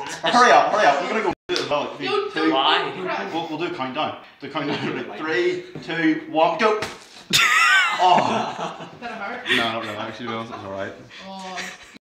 Hurry up, hurry up. We're gonna go do it as well. Like, Why? We'll do a countdown. Do a countdown. 3, 2, 1, go. Oh. Did it hurt? No, not really. Actually, to be honest, it's alright. Oh.